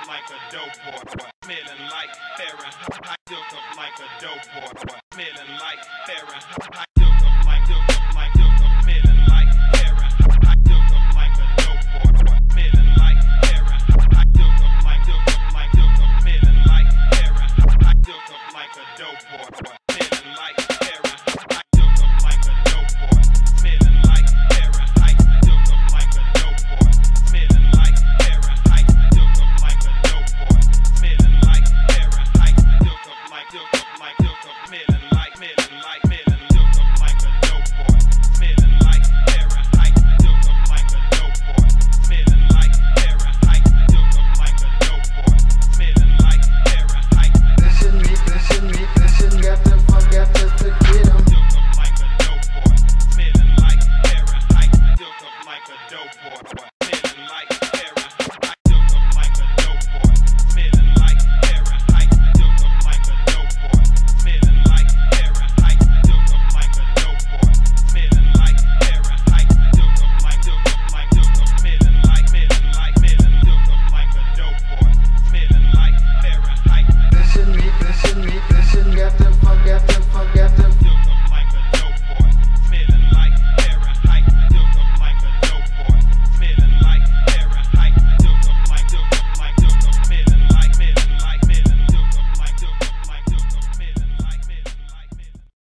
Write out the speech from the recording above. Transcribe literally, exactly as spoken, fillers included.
up like a dope boy. Smelling like Fahrenheit, silk up like a dope boy. Smelling like Fahrenheit.